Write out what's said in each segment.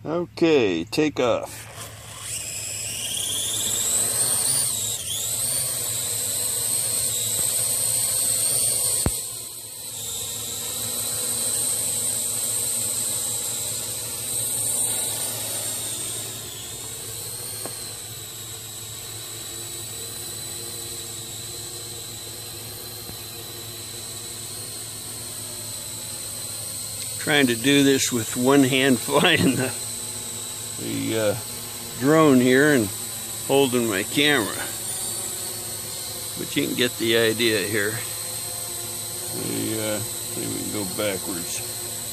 Okay, take off. Trying to do this with one hand flying the drone here and holding my camera, but you can get the idea here. See if we can go backwards.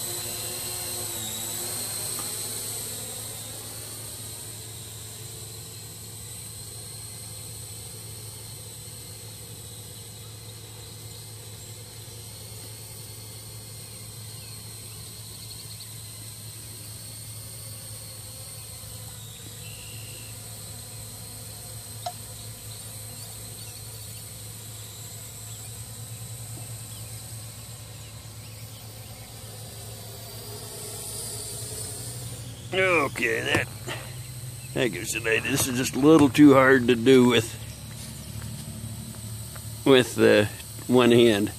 Okay, that gives it an idea. This is just a little too hard to do with one hand.